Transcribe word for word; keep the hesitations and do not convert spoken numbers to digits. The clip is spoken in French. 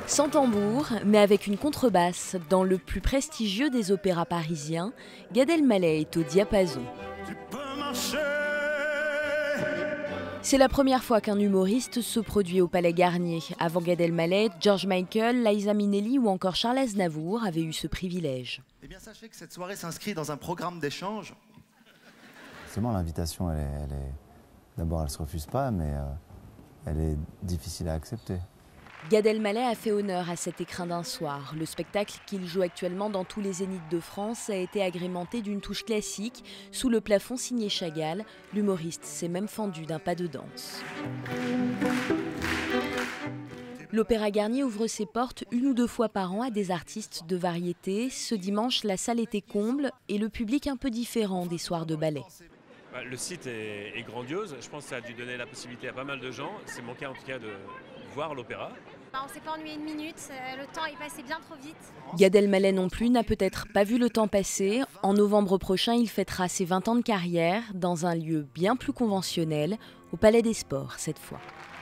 Sans tambour, mais avec une contrebasse, dans le plus prestigieux des opéras parisiens, Gad Elmaleh est au diapason. C'est la première fois qu'un humoriste se produit au Palais Garnier. Avant Gad Elmaleh, George Michael, Liza Minnelli ou encore Charles Aznavour avaient eu ce privilège. Eh bien, sachez que cette soirée s'inscrit dans un programme d'échange. Forcément, l'invitation, elle est, elle est... d'abord, elle ne se refuse pas, mais euh, elle est difficile à accepter. Gad Elmaleh a fait honneur à cet écrin d'un soir. Le spectacle qu'il joue actuellement dans tous les zéniths de France a été agrémenté d'une touche classique. Sous le plafond signé Chagall, l'humoriste s'est même fendu d'un pas de danse. L'Opéra Garnier ouvre ses portes une ou deux fois par an à des artistes de variété. Ce dimanche, la salle était comble et le public un peu différent des soirs de ballet. Le site est, est grandiose, je pense que ça a dû donner la possibilité à pas mal de gens, c'est mon cas en tout cas, de voir l'opéra. On ne s'est pas ennuyé une minute, le temps est passé bien trop vite. Gad Elmaleh non plus n'a peut-être pas vu le temps passer. En novembre prochain, il fêtera ses vingt ans de carrière dans un lieu bien plus conventionnel, au Palais des Sports cette fois.